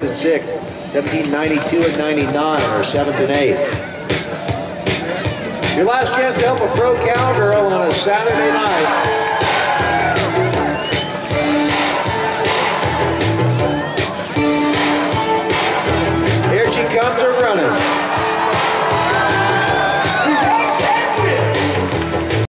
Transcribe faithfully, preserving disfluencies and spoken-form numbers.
and sixth, seventeen ninety-two and ninety-nine are seventh and eighth. Your last chance to help a pro cowgirl on a Saturday night.